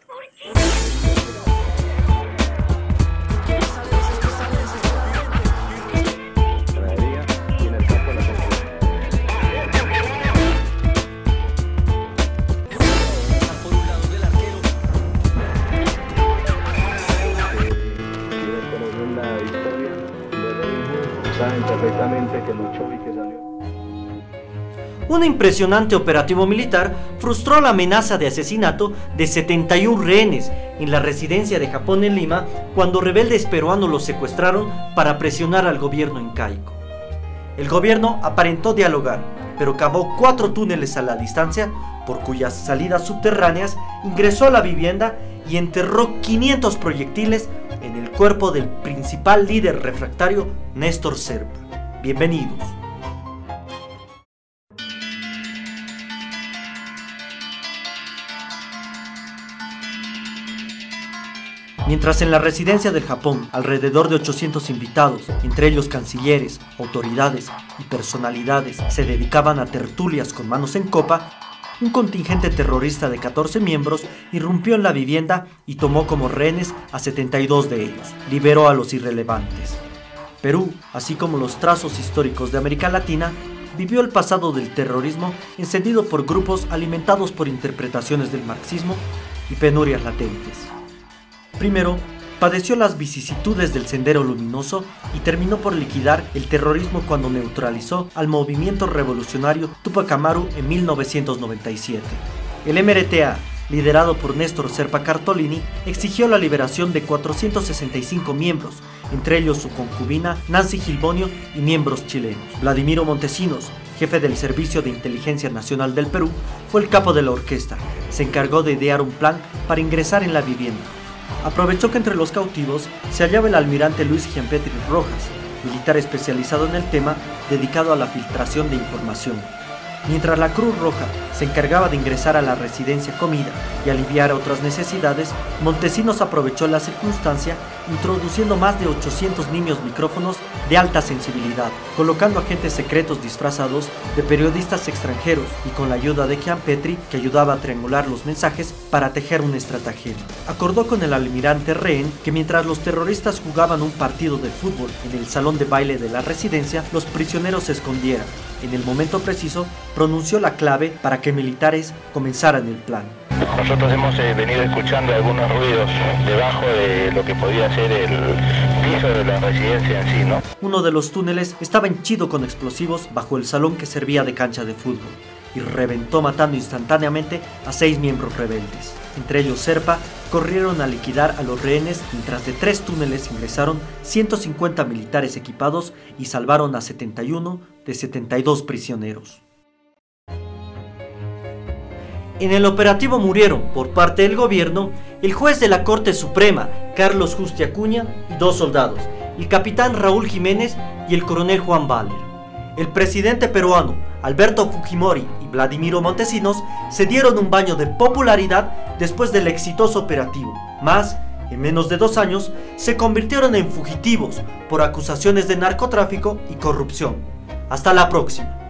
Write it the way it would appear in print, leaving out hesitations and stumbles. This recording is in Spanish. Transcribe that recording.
Saben perfectamente que luchó y que salió. Un impresionante operativo militar frustró la amenaza de asesinato de 71 rehenes en la residencia de Japón en Lima cuando rebeldes peruanos los secuestraron para presionar al gobierno incaico. El gobierno aparentó dialogar, pero cavó 4 túneles a la distancia, por cuyas salidas subterráneas ingresó a la vivienda y enterró 500 proyectiles en el cuerpo del principal líder refractario, Néstor Serpa. Bienvenidos. Mientras en la residencia del Japón, alrededor de 800 invitados, entre ellos cancilleres, autoridades y personalidades, se dedicaban a tertulias con manos en copa, un contingente terrorista de 14 miembros irrumpió en la vivienda y tomó como rehenes a 72 de ellos. Liberó a los irrelevantes. Perú, así como los trazos históricos de América Latina, vivió el pasado del terrorismo encendido por grupos alimentados por interpretaciones del marxismo y penurias latentes. Primero, padeció las vicisitudes del Sendero Luminoso y terminó por liquidar el terrorismo cuando neutralizó al movimiento revolucionario Tupac Amaru en 1997. El MRTA, liderado por Néstor Serpa Cartolini, exigió la liberación de 465 miembros, entre ellos su concubina Nancy Gilbonio y miembros chilenos. Vladimiro Montesinos, jefe del Servicio de Inteligencia Nacional del Perú, fue el capo de la orquesta. Se encargó de idear un plan para ingresar en la vivienda. Aprovechó que entre los cautivos se hallaba el almirante Luis Gianpetri Rojas, militar especializado en el tema, dedicado a la filtración de información. Mientras la Cruz Roja se encargaba de ingresar a la residencia comida y aliviar otras necesidades, Montesinos aprovechó la circunstancia introduciendo más de 800 niños micrófonos de alta sensibilidad, colocando agentes secretos disfrazados de periodistas extranjeros y con la ayuda de Gianpetri, que ayudaba a triangular los mensajes para tejer un estratagema. Acordó con el almirante rehén que mientras los terroristas jugaban un partido de fútbol en el salón de baile de la residencia, los prisioneros se escondieran. En el momento preciso, pronunció la clave para que militares comenzaran el plan. Nosotros hemos venido escuchando algunos ruidos debajo de lo que podía ser el piso de la residencia en sí, ¿no? Uno de los túneles estaba henchido con explosivos bajo el salón que servía de cancha de fútbol y reventó matando instantáneamente a 6 miembros rebeldes. Entre ellos Serpa, corrieron a liquidar a los rehenes mientras de 3 túneles ingresaron 150 militares equipados y salvaron a 71 de 72 prisioneros. En el operativo murieron, por parte del gobierno, el juez de la Corte Suprema, Carlos Justi Acuña, y 2 soldados, el capitán Raúl Jiménez y el coronel Juan Baller. El presidente peruano, Alberto Fujimori y Vladimiro Montesinos, se dieron un baño de popularidad después del exitoso operativo, mas, en menos de 2 años, se convirtieron en fugitivos por acusaciones de narcotráfico y corrupción. Hasta la próxima.